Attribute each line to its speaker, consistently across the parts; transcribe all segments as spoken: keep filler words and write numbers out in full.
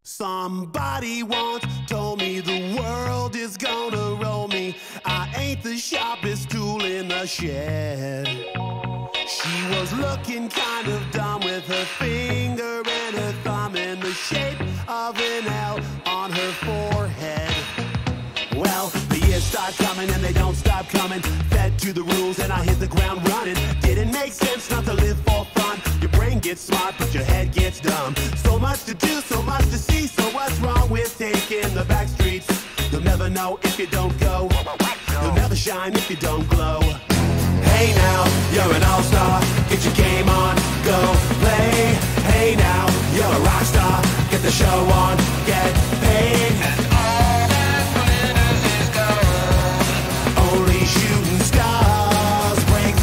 Speaker 1: Somebody once told me the world is gonna roll me. I ain't the sharpest tool in the shed. She was looking kind of dumb with her finger and her thumb in the shape of an L on her forehead. Well, the years start coming and they don't stop coming. Fed to the rules and I hit the ground running. Didn't make sense not to live for fun. Your brain gets smart but your head gets dumb. So much to do, so much to see. So what's wrong with taking the back streets? You'll never know if you don't go. You'll never shine if you don't glow. Hey now, you're an all-star. Get your game on, go play. Hey now, you're a rock star. Get the show on, get paid. And all that glitters is gold. Only shooting stars break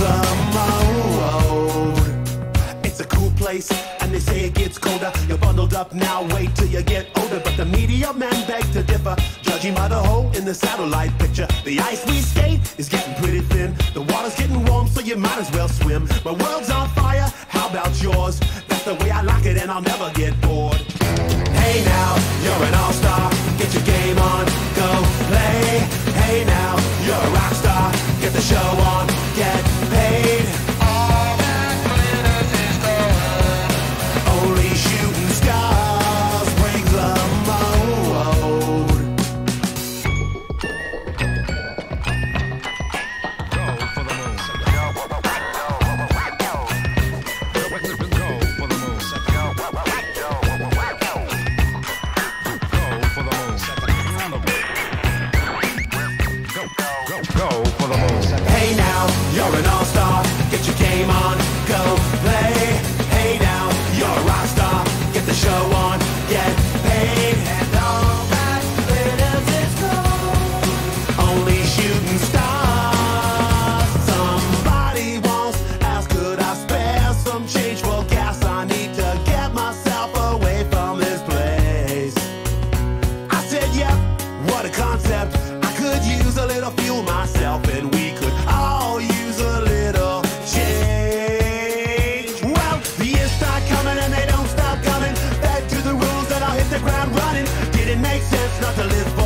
Speaker 1: the mold. It's a cool place, and they say it gets colder. You're bundled up now, wait till you get older. But the media men beg to differ, judging by the hole in the satellite picture. The ice we skate is getting pretty thin. The water's getting warm, so you might as well swim. My world's on fire, how about yours? That's the way I like it, and I'll never get bored. Hey now, you're an all-star. Get your game on, go play. Hey now, you're a rock star. Get the show on, get paid. All that glitters is gold. Only shooting stars break the mold.
Speaker 2: Go for the moon. Go for the moon. Go for the moon. Go, go, go for the moon.
Speaker 1: Hey now, you're an all-star. Get your game on, go play. Hey now, you're a rock star. Get the show on, get paid. And all that glitters is gold. Only shooting stars. Somebody once asked, could I spare some change for gas? I need to get myself away from this place. I said, yep, what a concept. I could use a little fuel myself, and we could all use a little change. Well, the years start coming and they don't stop coming. Back to the rules and I'll hit the ground running. Didn't make sense not to live